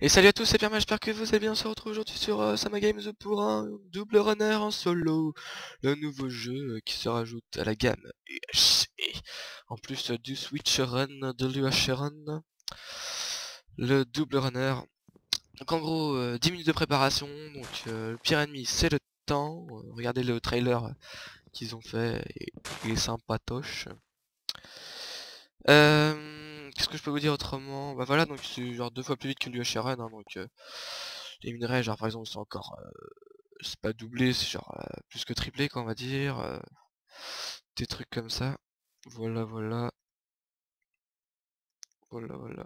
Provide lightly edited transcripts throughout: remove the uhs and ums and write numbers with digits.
Et salut à tous, c'est Pierre, j'espère que vous allez bien. On se retrouve aujourd'hui sur Sama Games pour un double runner en solo. Le nouveau jeu qui se rajoute à la gamme UHC. En plus du Switch Run, de l'UHC Run. Le double runner. Donc en gros, 10 minutes de préparation. Donc le pire ennemi, c'est le temps. Regardez le trailer qu'ils ont fait, il est sympatoche. Qu'est-ce que je peux vous dire autrement? Bah voilà, donc c'est genre 2 fois plus vite que l'UHC Run, hein, donc les minerais, genre par exemple, ils sont encore, c'est pas doublé, c'est genre plus que triplé, quoi, on va dire. Des trucs comme ça. Voilà, voilà. Voilà, voilà.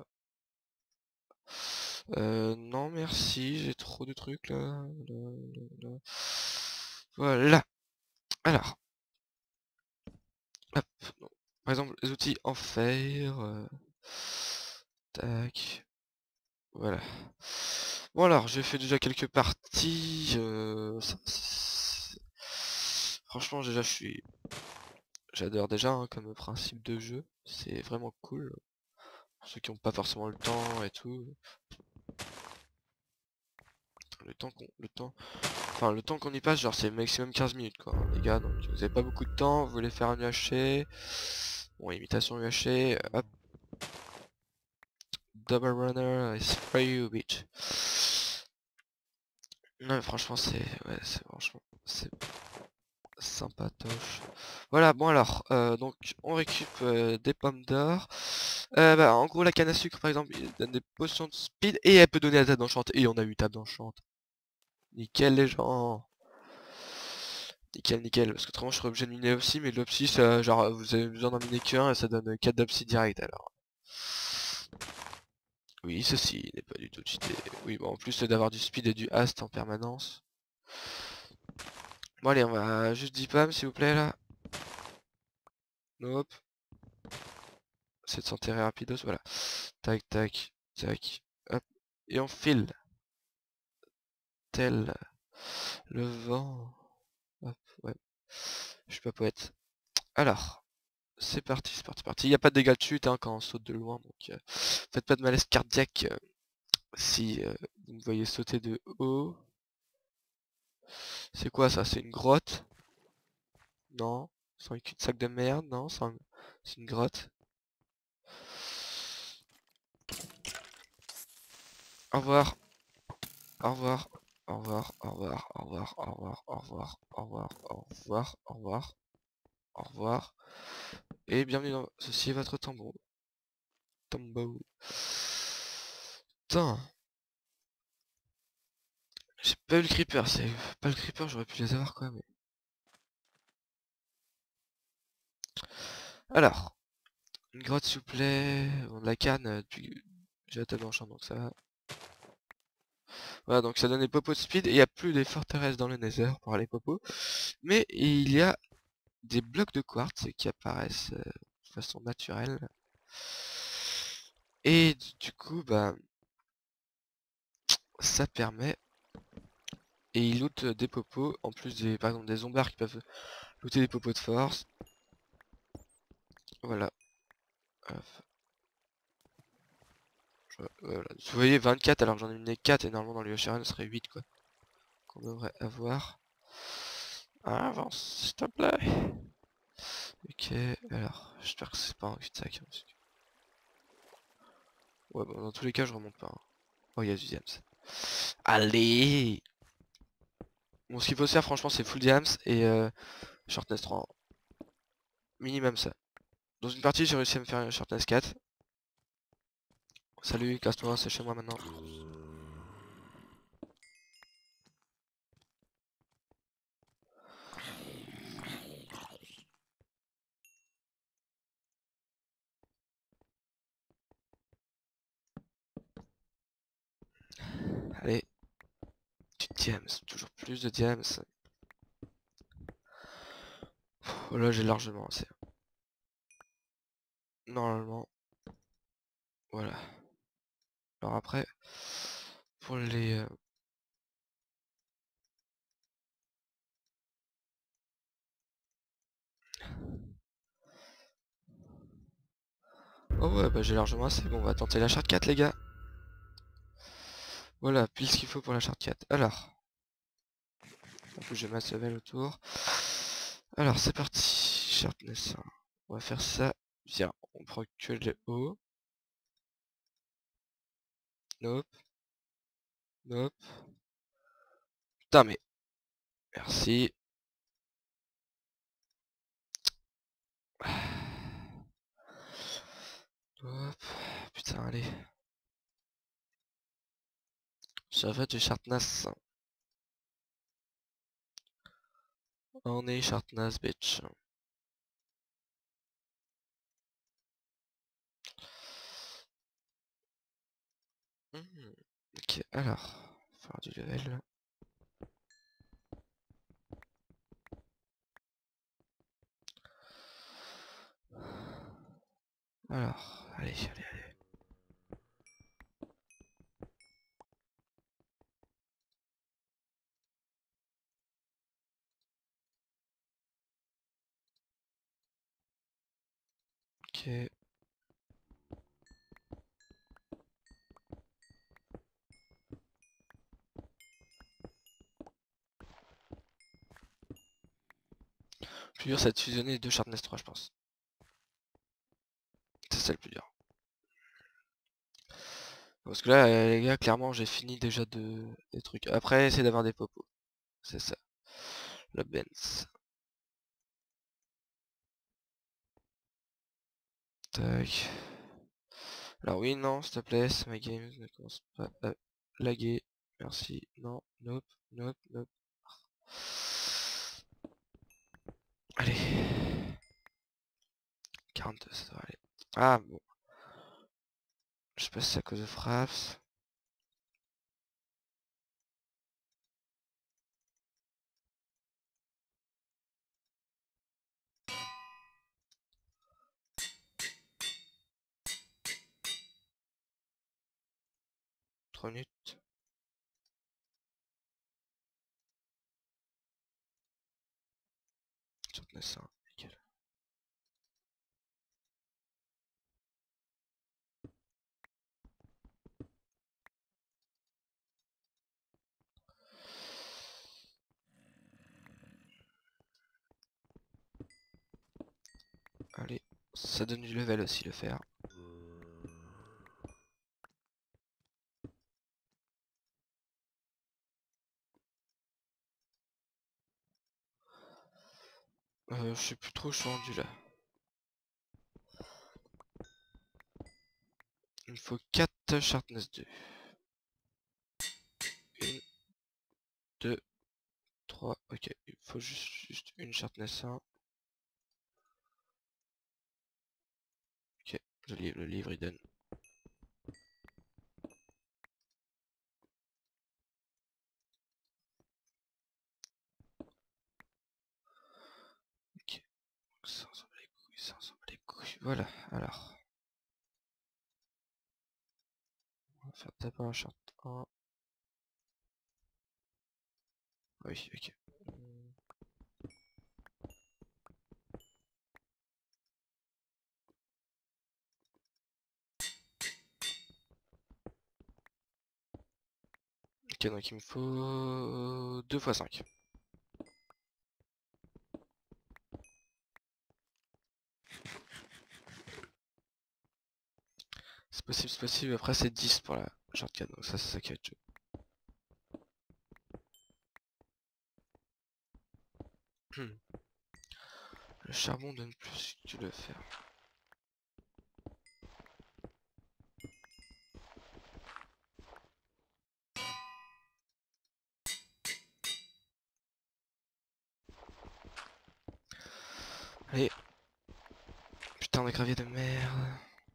Non, merci, j'ai trop de trucs là. Là. Voilà. Alors, hop. Donc, par exemple, les outils en fer. Tac. Voilà. Bon alors, j'ai fait déjà quelques parties. Franchement, déjà, j'adore déjà hein, comme principe de jeu. C'est vraiment cool. Pour ceux qui n'ont pas forcément le temps et tout. Le temps qu'on y passe, genre c'est maximum 15 minutes quoi, hein, les gars. Donc vous avez pas beaucoup de temps, vous voulez faire un UHC. Bon, imitation UHC, hop. Double runner, is free bitch. Non mais franchement c'est franchement c'est sympatoche. Voilà, bon alors, donc on récup des pommes d'or. Bah, en gros la canne à sucre par exemple, il donne des potions de speed et elle peut donner la table d'enchante. Et on a eu table d'enchante. Nickel les gens. Nickel, nickel. Parce que autrement je serais obligé de miner aussi, mais l'opsi, ça, genre vous avez besoin d'en miner qu'un et ça donne 4 d'opsi direct alors. Oui, ceci n'est pas du tout cheaté. Oui, bon, en plus d'avoir du speed et du hast en permanence. Bon allez, on va juste 10 pam s'il vous plaît là. Nope. C'est de s'enterrer rapidos, voilà. Tac, tac, tac. Hop. Et on file. Tel le vent. Hop, ouais. Je suis pas poète. Alors, c'est parti, c'est parti, c'est parti. Il n'y a pas de dégâts de chute hein, quand on saute de loin, donc faites pas de malaise cardiaque si vous me voyez sauter de haut. C'est quoi ça? C'est une grotte? Non. C'est un cul-de-sac de merde? Non, c'est une grotte. Au revoir, au revoir, au revoir, au revoir, au revoir, au revoir, au revoir, au revoir, au revoir, au revoir, au revoir. Et bienvenue dans ceci est votre tombeau. Tombeau. Putain. J'ai pas eu le creeper, c'est pas le creeper, j'aurais pu les avoir quoi, mais. Alors, une grotte s'il vous plaît. Bon, de la canne, depuis j'ai la table en champ, donc ça va. Voilà, donc ça donne des popos de speed, et il n'y a plus des forteresses dans le nether pour les popos. Mais il y a des blocs de quartz qui apparaissent de façon naturelle. Et du coup, bah, ça permet. Et il loot des popos, en plus des, par exemple, des zombards qui peuvent looter des popos de force. Voilà. Hop. Voilà. Vous voyez 24 alors que j'en ai miné 4 et normalement dans l'UHRN ce serait 8 quoi. Qu'on devrait avoir. Avance s'il te plaît. Ok, alors j'espère que c'est pas un cul-de-sac. Hein, ouais bon dans tous les cas je remonte pas. Hein. Oh il y a du diams. Allez. Bon ce qu'il faut faire franchement c'est full diams et shortness 3. Minimum ça. Dans une partie j'ai réussi à me faire un shortness 4. Salut, casse-toi, c'est chez moi maintenant. Allez, du diams, toujours plus de diams. Oh là j'ai largement assez. Normalement, voilà. Alors après, pour les... Oh ouais, bah j'ai largement assez. Bon, on va tenter la charte 4 les gars. Voilà, pile ce qu'il faut pour la charte 4. Alors, en plus j'ai masse level autour. Alors c'est parti, sharpness 1. On va faire ça. Viens, on prend que le haut. Nope, nope. Putain mais, merci. Hop, putain allez. Ça va du sharpness. On est sharpness bitch. Ok, alors, faire du level. Alors, allez, allez, allez. Ok. Plus dur c'est de fusionner les deux sharpness 3 je pense. C'est ça le plus dur. Parce que là les gars clairement j'ai fini déjà des trucs. Après essayer d'avoir des popos. C'est ça. La Benz. Tac. Alors oui, non, s'il te plaît, ma game ne commence pas à laguer. Merci. Non, nope, nope, nope. Allez. 42, ça doit aller. Ah bon. Je sais pas si c'est à cause de fraps. Trois minutes. Surtenais ça, nickel. Allez. Ça donne du level aussi le faire. Je sais plus trop où je suis rendu là. Il me faut 4 sharpness 2. 1, 2, 3. Ok, il faut juste une sharpness 1. Ok, le livre il donne. Ok, ça on s'en bat les couilles, ça on s'en bat les couilles. Voilà, alors. On va faire d'abord un short 1. Oui, ok. Ok, donc il me faut 2 x 5. C'est possible, c'est possible. Après, c'est 10 pour la shortcut, donc ça, c'est ça qui va être chaud. Le charbon donne plus que le fer. Allez. Putain de gravier de merde.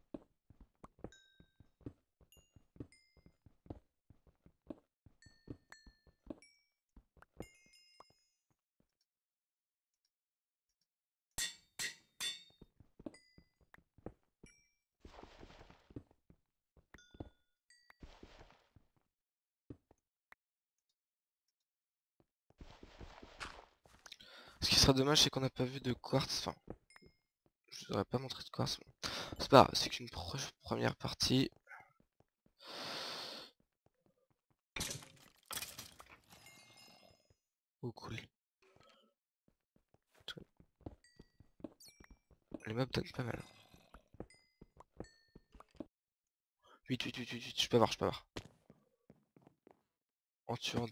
Ce qui serait dommage, c'est qu'on n'a pas vu de quartz. Enfin, je vous aurais pas montré de quartz. C'est pas grave, c'est qu'une première partie. Oh cool. Les mobs donnent pas mal. Vite, vite, vite, vite, vite, je peux avoir, je peux avoir. En tuant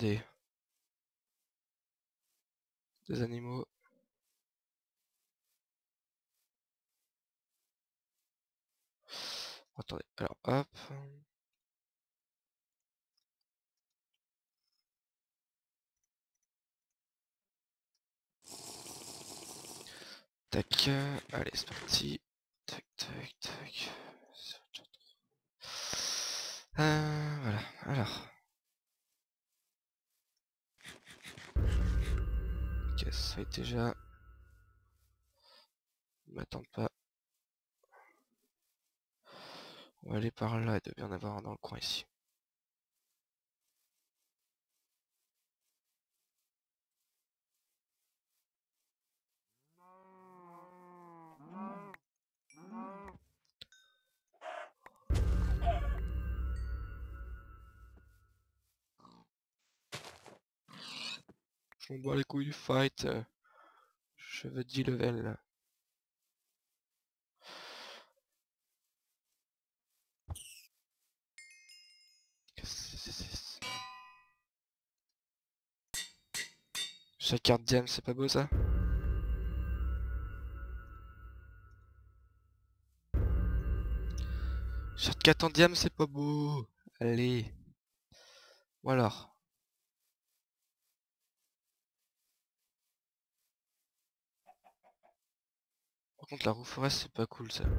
des animaux. Attendez, alors hop. Tac, allez c'est parti. Tac, tac, tac. Voilà, alors. Ok, ça est déjà. Ne m'attends pas. On va aller par là, il doit bien en avoir un dans le coin ici. Je m'en bats les couilles du fight. Je veux 10 level. Chaque carte diam, c'est pas beau ça? Chaque 4 en diam, c'est pas beau. Allez. Ou alors. Par contre, la roue forest, c'est pas cool ça.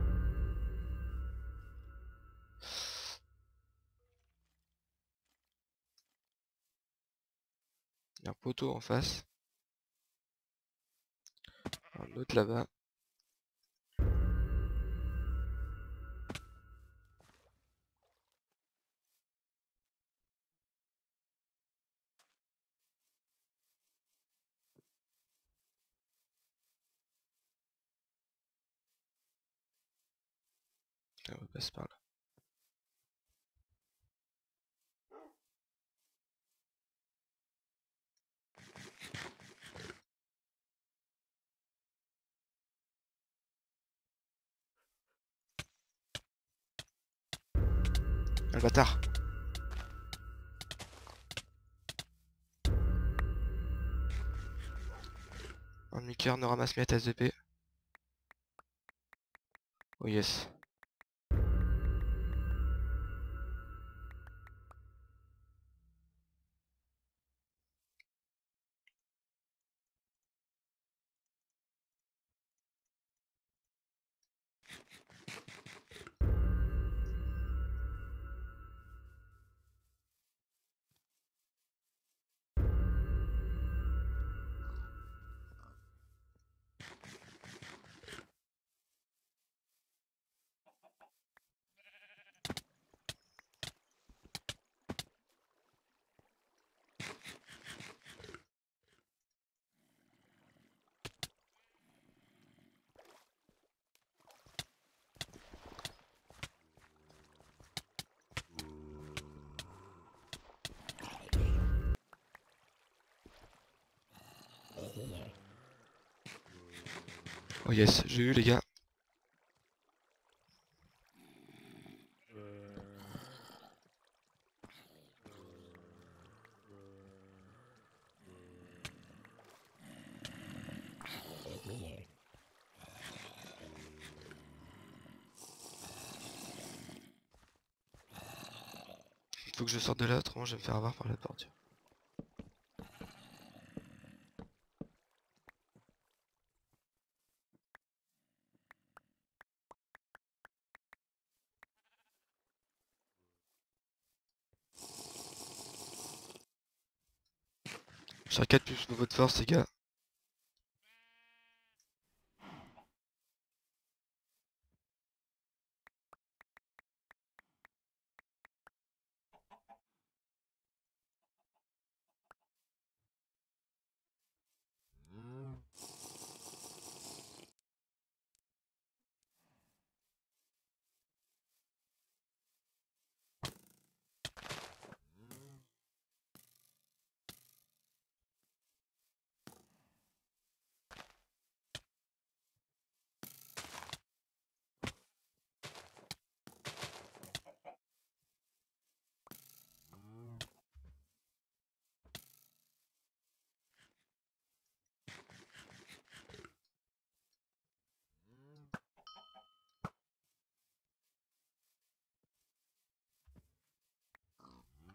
Il y a un poteau en face. Un autre là-bas. On va passer par là. Ah, le bâtard. Un demi-cœur ne ramasse mes tasse d'épée. Oh yes. Oh yes, j'ai eu les gars. Faut que je sorte de là, autrement je vais me faire avoir par la porte. J'ai 4 plus niveau de force les gars.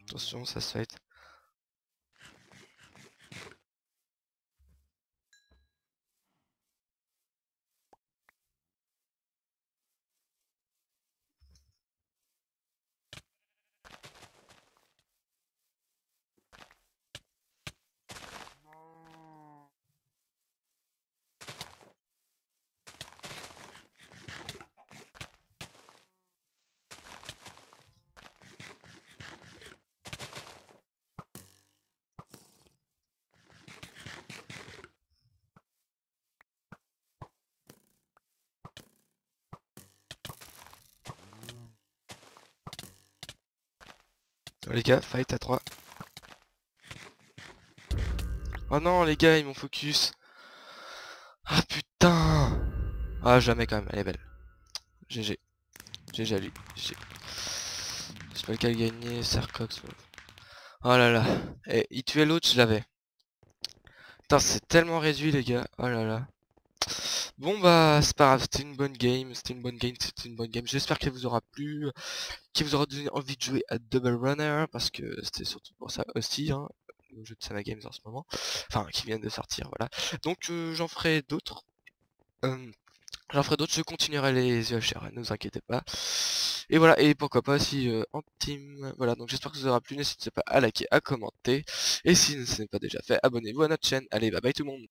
Attention, ça se fight. Les gars, fight à 3. Oh non, les gars, ils m'ont focus. Ah putain. Ah, jamais quand même, elle est belle. GG. GG à lui. GG. C'est pas le cas de gagner, Sercox. Oh là là. Et il tuait l'autre, je l'avais. Putain, c'est tellement réduit, les gars. Oh là là. Bon bah, c'est pas grave, c'était une bonne game, J'espère qu'elle vous aura plu, qu'elle vous aura donné envie de jouer à Double Runner, parce que c'était surtout pour ça aussi, hein, le jeu de Sama Games en ce moment. Enfin, qui viennent de sortir, voilà. Donc j'en ferai d'autres. Je continuerai les UHR, ne vous inquiétez pas. Et voilà, et pourquoi pas si en team. Voilà, donc j'espère que ça vous aura plu, n'hésitez pas à liker, à commenter. Et si ce n'est pas déjà fait, abonnez-vous à notre chaîne. Allez, bye bye tout le monde.